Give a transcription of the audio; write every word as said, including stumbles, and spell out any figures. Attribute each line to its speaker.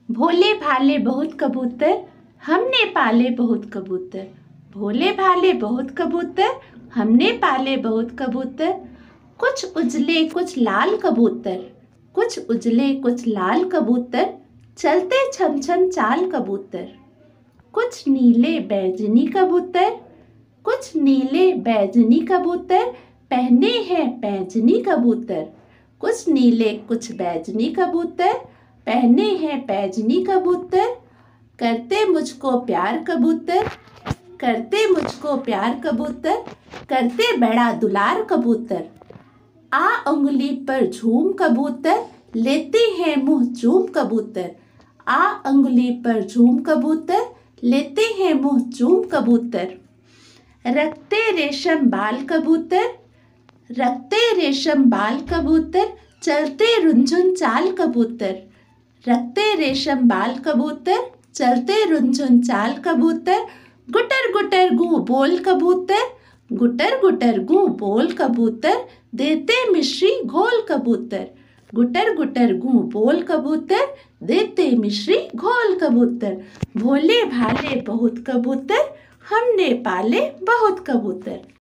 Speaker 1: भोले भाले बहुत कबूतर, हमने पाले बहुत कबूतर। भोले भाले बहुत कबूतर, हमने पाले बहुत कबूतर। कुछ उजले कुछ लाल कबूतर, कुछ उजले कुछ लाल कबूतर, चलते छम छम चाल कबूतर। कुछ नीले बैजनी कबूतर, कुछ नीले बैजनी कबूतर, पहने हैं पैजनी कबूतर। कुछ नीले कुछ बैजनी कबूतर, पहने हैं पैजनी कबूतर। करते मुझको प्यार कबूतर, करते मुझको प्यार कबूतर, करते बड़ा दुलार कबूतर। आ उंगली पर झूम कबूतर, लेते हैं मुँह चूम कबूतर। आ उंगली पर झूम कबूतर, लेते हैं मुँह चूम कबूतर। रखते रेशम बाल कबूतर, रखते रेशम बाल कबूतर, चलते रुनझुन चाल कबूतर। रखते रेशम बाल कबूतर, चलते रुनझुन चाल कबूतर। गुटर गुटर गूं बोल कबूतर, गुटर गुटर गूं बोल कबूतर, देते मिश्री घोल कबूतर। गुटर गुटर गूं बोल कबूतर, देते मिश्री घोल कबूतर। भोले भाले बहुत कबूतर, हमने पाले बहुत कबूतर।